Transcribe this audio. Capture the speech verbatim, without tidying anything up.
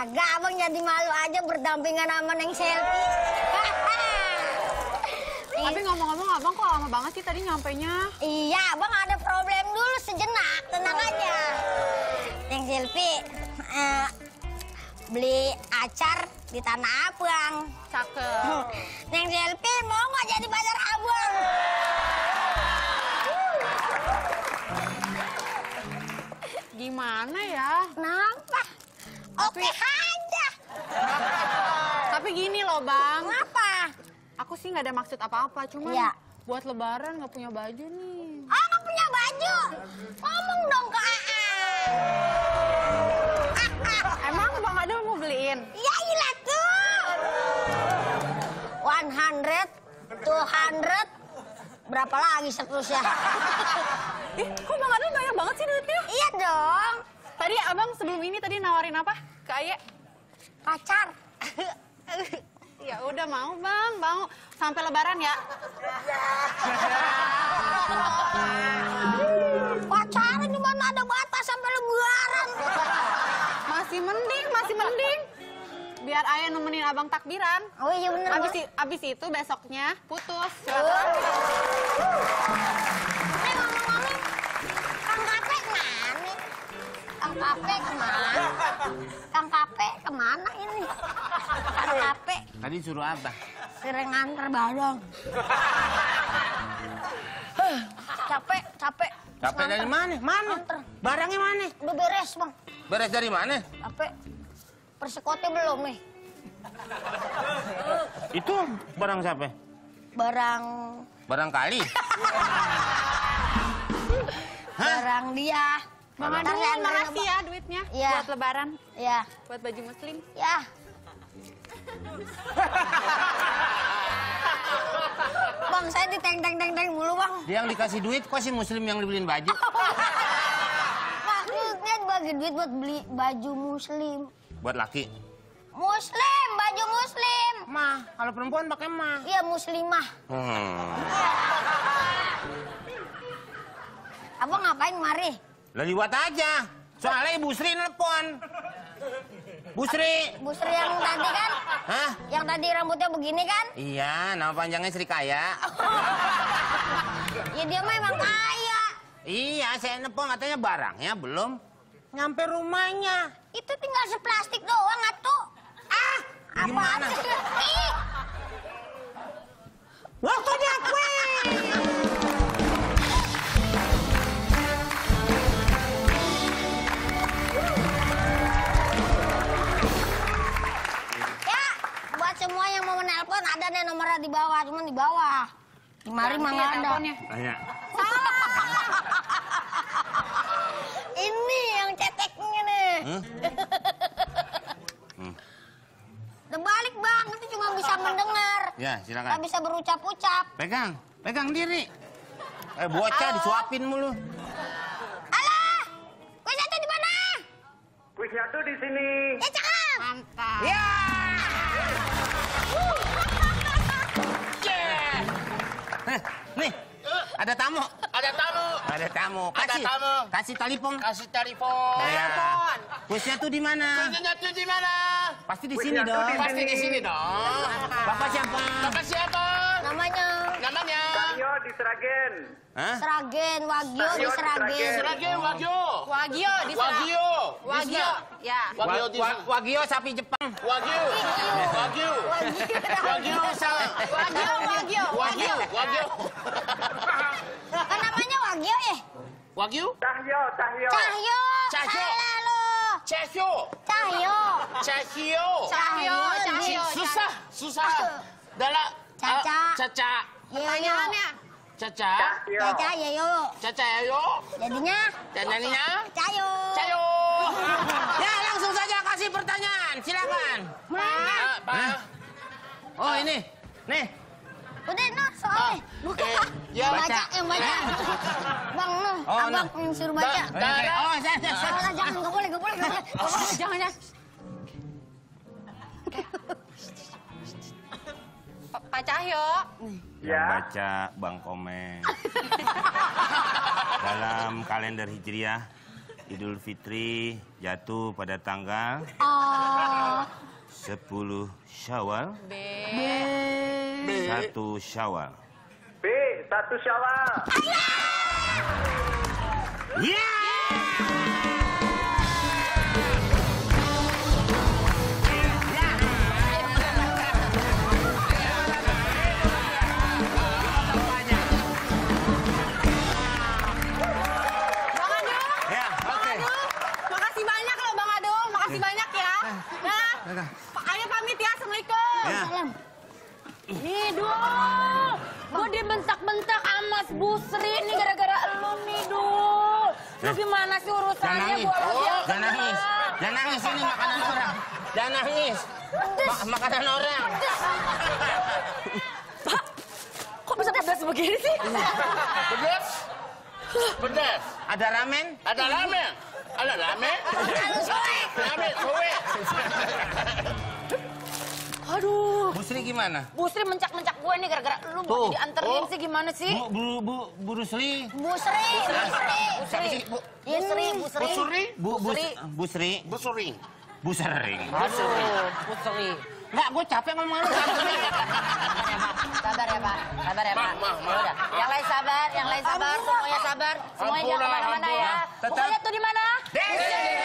Kagak, abang jadi malu aja berdampingan sama Neng Selfie. Tapi ngomong-ngomong abang kok lama banget sih tadi nyampainya? Iya, abang ada problem dulu sejenak, tenang aja. Neng Selfie, uh, beli acar di Tanah Abang. Cakep. Neng Selfie mau nggak jadi pacar abang? Gimana ya? Kenapa? Tapi... Oke aja. Tapi gini loh bang. Kenapa? Aku sih nggak ada maksud apa-apa, cuman ya. buat lebaran nggak punya baju nih. Oh, nggak punya baju? Ngomong dong ke A A. Emang Bang Adul mau beliin? Ya ilah tuh. one hundred, two hundred, berapa lagi seterusnya? Ih, kok Bang Adul banyak banget sih duitnya? Iya dong. Tadi abang sebelum ini tadi nawarin apa ke Aye? Pacar. Ya udah mau bang, mau sampai lebaran ya. Pacaran di mana ada batas sampai lebaran? Masih mending, masih mending. Biar Ayah nemenin abang takbiran. Oh iya bener. Abis, i- abis itu besoknya putus. Eh, ngomong-ngomong, Kang Kape kemana? Kang Kape kemana? Kang Kape kemana ini? Kang Kape Tadi suruh apa? sering nganter badang. Huh, capek, capek. Capek dari mana? Mana? Nganter. Barangnya mana? Udah beres, Bang. Beres dari mana? Capek. Persekotnya belum nih. Itu barang siapa? Barang... Barangkali. Barang dia. Bang Ntar Adul, saya anterin makasih ya duitnya Iya. buat lebaran, Ya, buat baju muslim. ya. Bang, saya diteng-teng-teng-teng mulu, Bang. Dia yang dikasih duit, kok si muslim yang dibeliin baju? Maksudnya bagi duit buat beli baju muslim. Buat laki. Muslim, baju muslim. Mah, kalau perempuan pakai mah. Iya, muslimah. Hmm. Abang ngapain mari? Lah liwat aja. Soalnya Ibu Sri nelpon. Bu Sri. Bu Sri yang tadi kan? Hah? Yang tadi rambutnya begini kan? Iya, nama panjangnya Sri Kaya. Ya dia mah emang kaya. Iya, saya nelpon katanya barangnya belum nyampe rumahnya. Itu tinggal seplastik doang, atuh. Ah, Gimana? apaan sih? Ih. Waktunya kue. Ya, buat semua yang mau menelpon ada deh nomornya di bawah, cuma di bawah. Di mari mah nggak ada. Teleponnya. Tanya. Ini yang ceteknya nih. Hmm? Hmm. Udah balik bang, itu cuma bisa mendengar. Ya, silakan. Nggak bisa berucap-ucap. Pegang, pegang diri. Eh, bocah Halo? disuapin mulu. Halo, Kuis Satu di mana? Kuis Satu di sini. Ya cakep. Mantap. Ya. Eh, nih, ada tamu. Ada tamu. Ada tamu. Ada Kasih, tamu. kasih telepon. Kasih telepon. Ya. Telepon. Kuisnya tuh di mana? Kuisnya tuh di mana? Pasti di Kuis sini Satu dong. di Pasti di sini dong. Bapak siapa? Bapak siapa? Namanya Namanya Cahyo di Sragen. Hah? Sragen, Wagyo di Sragen. Sragen Wagyo. Wagyo di sana. Wagyo. Wagyo. Ya. Wagyo di Wa- Wagyo sapi Jepang. Wagyu. Wagyu. Wagyu sama. Wagyo, Wagyo. Wagyu. Wagyu. Kan namanya Wagyo ya? Wagyu. Cahyo, Cahyo. Cahyo. Cahyo. Salah lo. Cahyo. Cahyo. Cahyo. Cahyo, Cahyo. Susah, susah. Dalam Caca. ah, Caca. Pertanyaannya. Caca. Cahyo. Caca ya yo. Caca ayo. Jadinya Dan nyanyinya Cahyo. Cayo. Ya, langsung saja kasih pertanyaan. Silakan. Mana? Ah, Pak. Oh, ini. Nih. Udah no soalnya. Buka. eh, ya. baca, Baca. yang baca. Bang no, Oh, abang no. yang suruh baca. Da- da- Oh, saya, saya, saya. Salah jangan, nggak boleh, nggak boleh, nggak boleh. Nggak boleh. Jangan, jangan. Pak Pak Cahyo. Yang Ya. baca Bang Komeng. Dalam kalender Hijriah, Idul Fitri jatuh pada tanggal Oh, Sepuluh Syawal. B. Satu Syawal. B. Satu Syawal. Ya! Bang Adul. Ya, Bang oke. Adul. Makasih banyak loh Bang Adul. Makasih banyak ya. Nah, Ayah pamit ya. Assalamualaikum. Ya. Nih, Dul. Gue dibentak-bentak sama Bu Sri nih gara-gara lu nih, Dul. Lu gimana sih urusannya? Jangan nangis. Gua lagi yang Jangan kena. nangis. Jangan nangis, ini makanan orang. Jangan nangis. Ma- makanan orang. Kok bisa pedas begini sih? Pedas. Pedas. Ada ramen? Ada ramen. Ada ramen. Ramen, soe. Aduh. Bu Sri gimana? Bu Sri mencak-mencak gue nih gara-gara lu Tuh. mau dianterin Oh. sih gimana sih? Bu, bu, bu, Bu Rusli. Bu Sri, Bu Sri, Bu Siapa Sri. sih, Bu? Bu Sri, Bu Sri. Bu Sri. Bu, bu, Sri. Bu Sri. Bu Sering. Bu Sering. Aduh, Bu Sri. Enggak, gue capek ngomong lu. Sabar ya Pak, sabar ya Pak. Mah, mah, mah. Yaudah, yang lain sabar, yang lain sabar, semuanya sabar, semuanya jangan Ampun lah, kemana-mana ampun ya. lah. Tetap- Pokoknya tuh di mana? Desi.